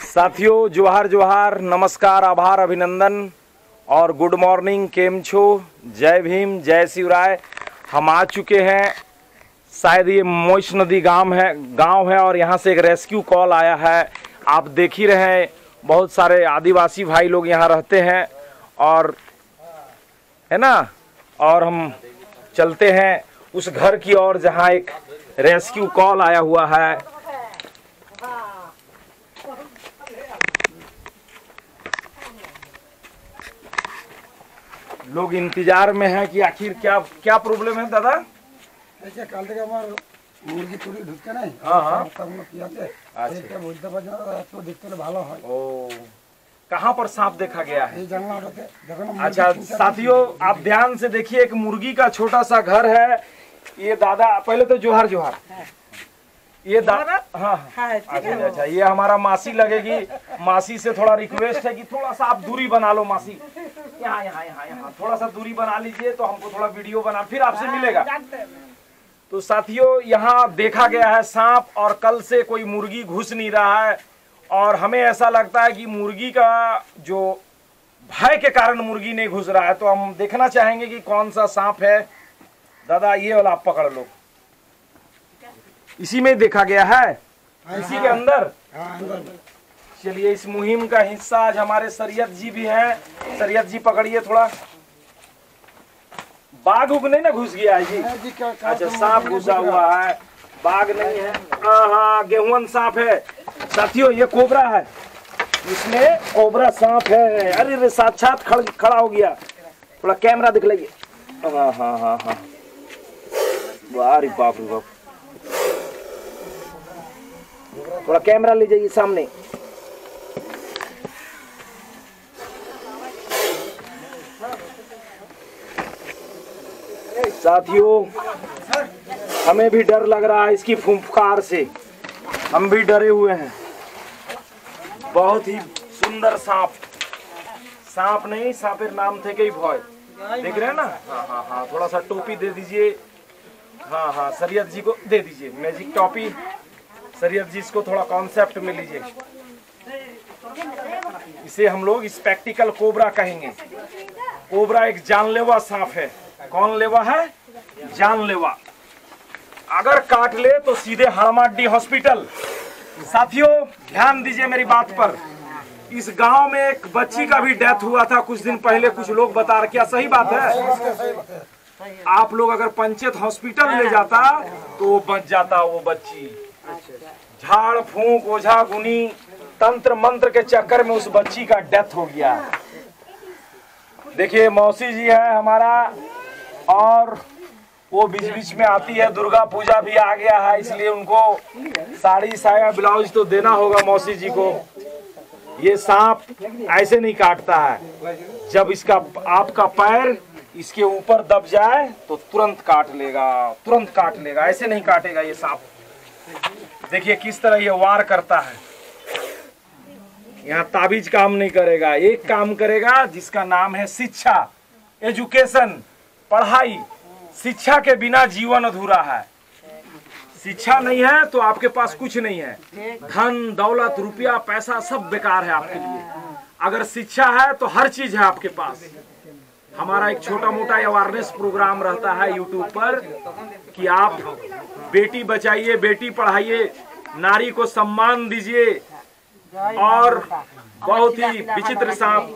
साथियों जोहार जोहार, नमस्कार, आभार, अभिनंदन और गुड मॉर्निंग। केम छो, जय भीम, जय शिवराय। हम आ चुके हैं, शायद ये मोइश नदी गांव है और यहाँ से एक रेस्क्यू कॉल आया है। आप देख ही रहे हैं, बहुत सारे आदिवासी भाई लोग यहाँ रहते हैं और है ना। और हम चलते हैं उस घर की ओर जहाँ एक रेस्क्यू कॉल आया हुआ है। लोग इंतजार में हैं कि आखिर क्या प्रॉब्लम है दादा। ऐसे काल থেকে আমার মুরগি চুরি ঢুকতে নাই। हाँ তখন কি আছে এটা বলতে পারছি না, তো দেখতে হলে ভালো হয়। ओ, कहाँ पर सांप देखा गया है? এই জানলাটাতে দেখো না। अच्छा साथियों, आप ध्यान से देखिए, एक मुर्गी का छोटा सा घर है। ये दादा, पहले तो जोहार जोहार। ये दादा, हाँ अच्छा, ये हमारा मासी लगेगी। मासी से थोड़ा रिक्वेस्ट है कि थोड़ा सा आप दूरी बना लो मासी। यहाँ थोड़ा सा दूरी बना लीजिए तो हमको थोड़ा वीडियो बना, फिर आपसे मिलेगा। तो साथियों, यहाँ देखा गया है सांप और कल से कोई मुर्गी घुस नहीं रहा है और हमें ऐसा लगता है कि मुर्गी का जो भय के कारण मुर्गी नहीं घुस रहा है। तो हम देखना चाहेंगे कि कौन सा सांप है। दादा ये वाला आप पकड़ लो, इसी में देखा गया है, इसी के अंदर। चलिए, इस मुहिम का हिस्सा आज हमारे सरियत जी भी हैं। सरियत जी पकड़िए थोड़ा। बाघ उग नहीं ना घुस गया है जी? अच्छा, सांप घुसा हुआ है, बाघ नहीं है। हाँ, गेहूं सांप है साथियों, ये कोबरा है, इसमें कोबरा सांप है। अरे साक्षात खड़ा हो गया। थोड़ा कैमरा दिखलाइए। हाँ, वाह रे बाप रे बाप। थोड़ा कैमरा ले जाइए सामने। साथियों, हमें भी डर लग रहा है इसकी फुफकार से, हम भी डरे हुए हैं। बहुत ही सुंदर सांप, सांप नहीं सांपेर नाम थे कई भय, देख रहे हैं ना। हाँ, थोड़ा सा टोपी दे दीजिए। हाँ, सरियत जी को दे दीजिए मैजिक टोपी। सरियत जी, इसको थोड़ा कॉन्सेप्ट में लीजिए। इसे हम लोग स्पेक्टिकल कोबरा कहेंगे। कोबरा एक जानलेवा सांप है। कौन लेवा है? जानलेवा। अगर काट ले तो सीधे हड़माडी हॉस्पिटल। साथियों, ध्यान दीजिए मेरी बात पर। इस गांव में एक बच्ची का भी डेथ हुआ था कुछ दिन पहले, कुछ लोग बता रहे। क्या सही बात है? आप लोग अगर पंचायत हॉस्पिटल ले जाता तो बच जाता वो बच्ची। झाड़ फूंक, ओझा गुनी, तंत्र मंत्र के चक्कर में उस बच्ची का डेथ हो गया। देखिए, मौसी जी है हमारा और वो बीच बीच में आती है। दुर्गा पूजा भी आ गया है, इसलिए उनको साड़ी साया ब्लाउज तो देना होगा मौसी जी को। ये सांप ऐसे नहीं काटता है, जब इसका आपका पैर इसके ऊपर दब जाए तो तुरंत काट लेगा, ऐसे नहीं काटेगा ये सांप। देखिए किस तरह ये वार करता है। यहाँ ताबीज काम नहीं करेगा, एक काम करेगा जिसका नाम है शिक्षा, एजुकेशन, पढ़ाई। शिक्षा के बिना जीवन अधूरा है। शिक्षा नहीं है तो आपके पास कुछ नहीं है। धन दौलत रुपया पैसा सब बेकार है आपके लिए। अगर शिक्षा है तो हर चीज है आपके पास। हमारा एक छोटा मोटा अवेयरनेस प्रोग्राम रहता है यूट्यूब पर कि आप बेटी बचाइए, बेटी पढ़ाइए, नारी को सम्मान दीजिए। और बहुत ही विचित्र सांप,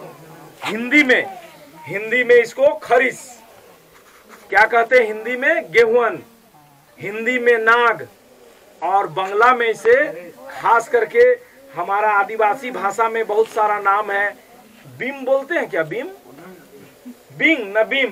हिंदी में इसको खरीस क्या कहते हैं? हिंदी में गेहुअन, हिंदी में नाग और बांग्ला में इसे खास करके हमारा आदिवासी भाषा में बहुत सारा नाम है। बीम बोलते हैं क्या? बीम, बिंग न बीम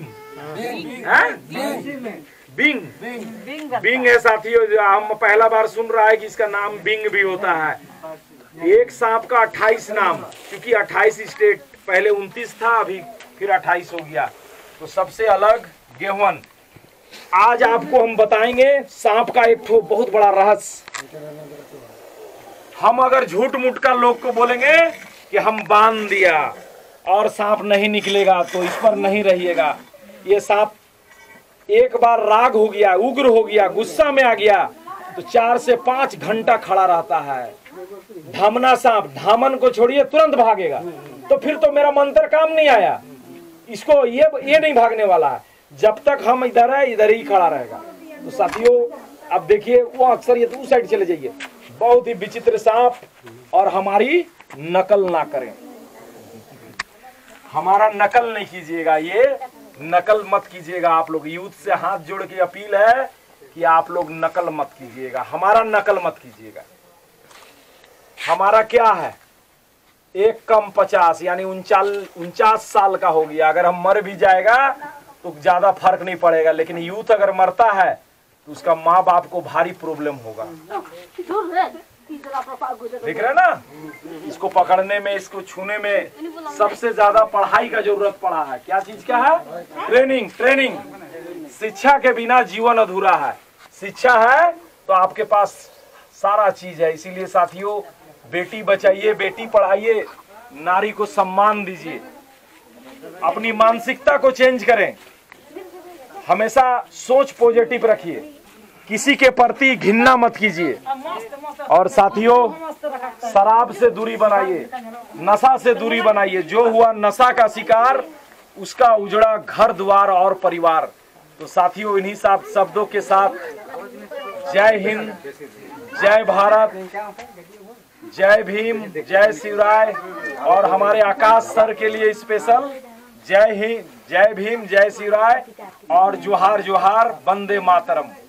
है? बिंग है साथियों। हम पहला बार सुन रहा है कि इसका नाम बिंग भी होता है। एक सांप का 28 नाम, क्योंकि 28 स्टेट, पहले 29 था, अभी फिर 28 हो गया। तो सबसे अलग गेहुअन। आज आपको हम बताएंगे सांप का एक बहुत बड़ा रहस्य। हम अगर झूठ मूठ का लोग को बोलेंगे कि हम बांध दिया और सांप नहीं निकलेगा तो इस पर नहीं रहिएगा। ये सांप एक बार राग हो गया, उग्र हो गया, गुस्सा में आ गया तो 4 से 5 घंटा खड़ा रहता है। धामना सांप धामन को छोड़िए तुरंत भागेगा, तो फिर तो मेरा मंत्र काम नहीं आया। इसको ये नहीं भागने वाला है, जब तक हम इधर है इधर ही खड़ा रहेगा। तो साथियों अब देखिए वो अक्सर ये उस साइड चले जाइए, बहुत ही विचित्र सांप, और हमारी नकल ना करें, हमारा नकल नहीं कीजिएगा, ये नकल मत कीजिएगा। आप लोग यूथ से हाथ जोड़ के अपील है कि आप लोग नकल मत कीजिएगा, हमारा नकल मत कीजिएगा। हमारा क्या है 1 कम 50 यानी 49 साल का हो गया। अगर हम मर भी जाएगा तो ज्यादा फर्क नहीं पड़ेगा, लेकिन यूथ अगर मरता है तो उसका माँ बाप को भारी प्रॉब्लम होगा। देख रहे ना, इसको पकड़ने में इसको छूने में सबसे ज्यादा पढ़ाई का जरूरत पड़ा है। क्या चीज का है? ट्रेनिंग। शिक्षा के बिना जीवन अधूरा है, शिक्षा है तो आपके पास सारा चीज है। इसीलिए साथियों बेटी बचाइए, बेटी पढ़ाइए, नारी को सम्मान दीजिए, अपनी मानसिकता को चेंज करें, हमेशा सोच पॉजिटिव रखिए, किसी के प्रति घृणा मत कीजिए, और साथियों शराब से दूरी बनाइए, नशा से दूरी बनाइए। जो हुआ नशा का शिकार उसका उजड़ा घर द्वार और परिवार। तो साथियों इन्हीं सब शब्दों के साथ जय हिंद, जय भारत, जय भीम, जय शिवराय, और हमारे आकाश सर के लिए स्पेशल जय हिंद, जय भीम, जय शिवराय और जोहार जोहार, वंदे मातरम।